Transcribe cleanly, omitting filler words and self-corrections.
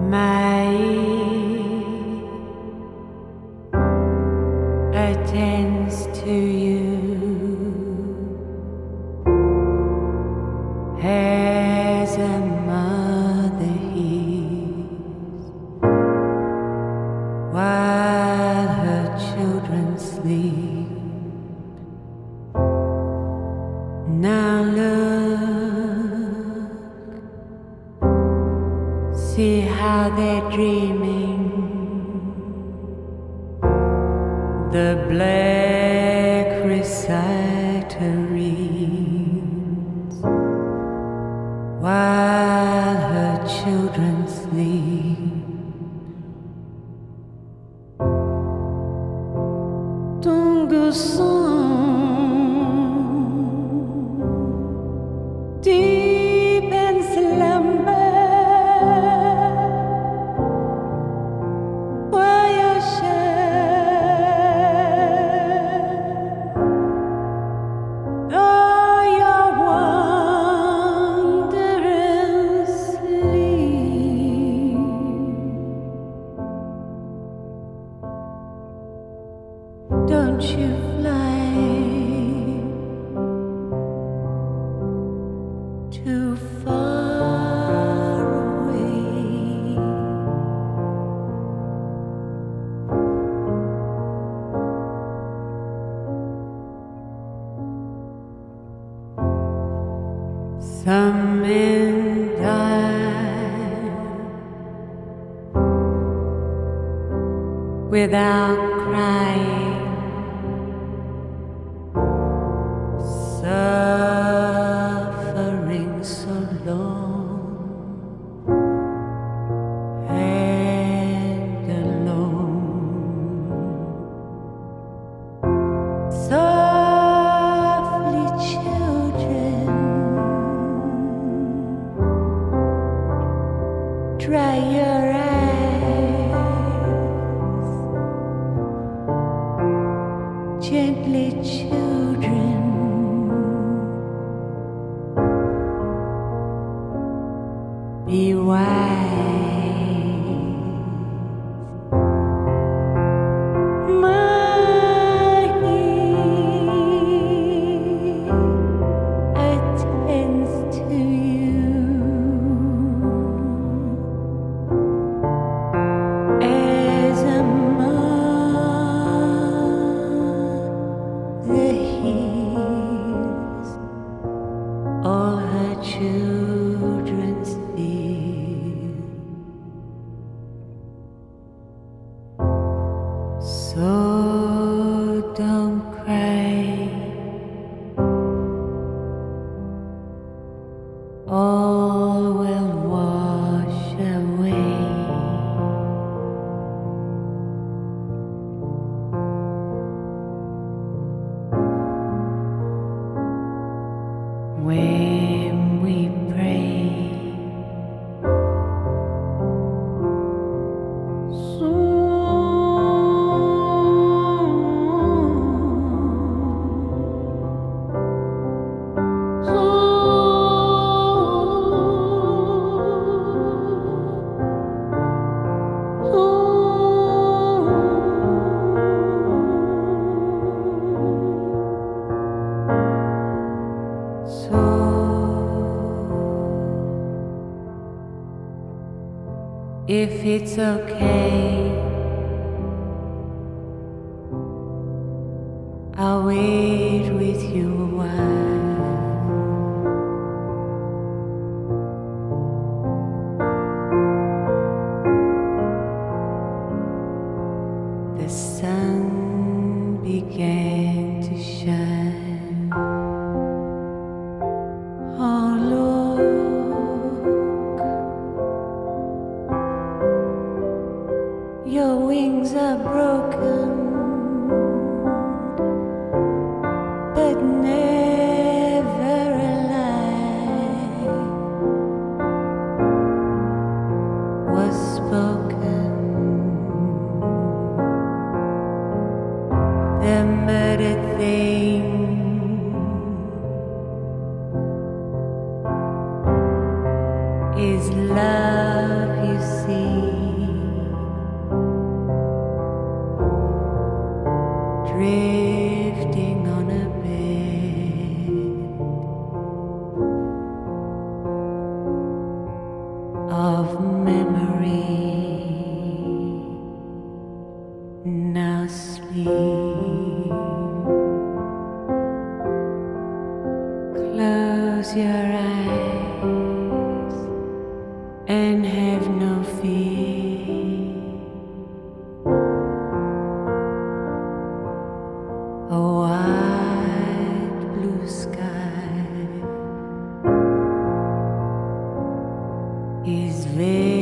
My attends to you as a mother hears while her children sleep. Now look, see how they're dreaming. The black reciter reads while her children sleep. Tungu song deep in slumber. Don't you fly too far away. Some men die without crying, suffering so long and alone. Softly, children, dry your eyes. Gently, children, be wise. My ear attends to you as a mother hears all her children's fear. So don't cry, all will wash away. When we pray, if it's okay, I'll wait with you a while. The sun began to shine. Oh look, your wings are broken, but never alive was spoken. The murdered thing is love, you see. of memory. Now sleep. Close your eyes and have no fear. A wide blue sky is very